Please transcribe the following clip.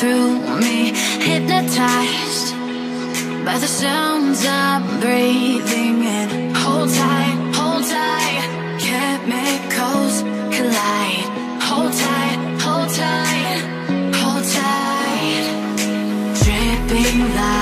through me, hypnotized by the sounds I'm breathing in. Hold tight, chemicals collide. Hold tight, hold tight, hold tight. Dripping light.